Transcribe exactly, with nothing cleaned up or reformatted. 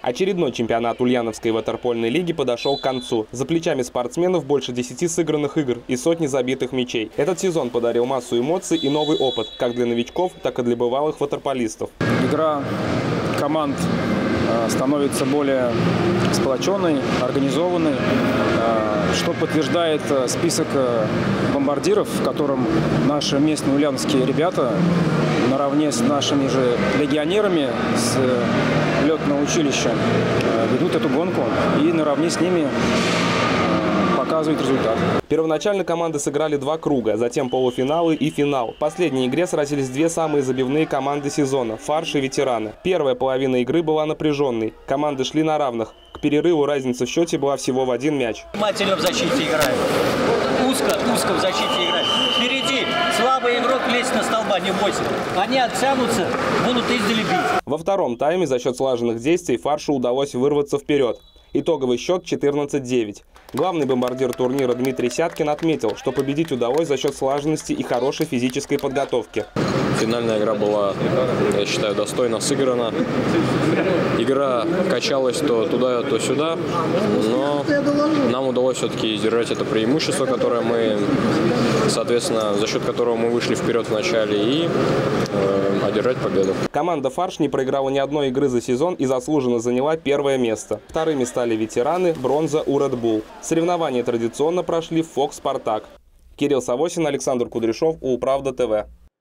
Очередной чемпионат Ульяновской ватерпольной лиги подошел к концу. За плечами спортсменов больше десяти сыгранных игр и сотни забитых мячей. Этот сезон подарил массу эмоций и новый опыт, как для новичков, так и для бывалых ватерполистов. Игра команд становится более сплоченной, организованной, что подтверждает список бомбардиров, в котором наши местные ульяновские ребята наравне с нашими же легионерами с летного училища ведут эту гонку и наравне с ними показывают результат. Первоначально команды сыграли два круга, затем полуфиналы и финал. В последней игре сразились две самые забивные команды сезона – «Фарш» и «Ветераны». Первая половина игры была напряженной. Команды шли на равных. К перерыву разница в счете была всего в один мяч. Внимательно в защите играет. Узко, узко в защите играет. Впереди слабый игрок лезет на столба, не бойся. Они оттянутся, будут издали бить. Во втором тайме за счет слаженных действий «Фаршу» удалось вырваться вперед. Итоговый счет четырнадцать девять. Главный бомбардир турнира Дмитрий Сяткин отметил, что победить удалось за счет слаженности и хорошей физической подготовки. Финальная игра была, я считаю, достойно сыграна. Игра качалась то туда, то сюда, но нам удалось все-таки держать это преимущество, которое мы, соответственно, за счет которого мы вышли вперед в начале, и э, одержать победу. Команда «Фарш» не проиграла ни одной игры за сезон и заслуженно заняла первое место. Вторыми стали «Ветераны», бронза у Red Bull. Соревнования традиционно прошли в «Фокс Спартак». Кирилл Савосин, Александр Кудряшов, Улправда ТВ.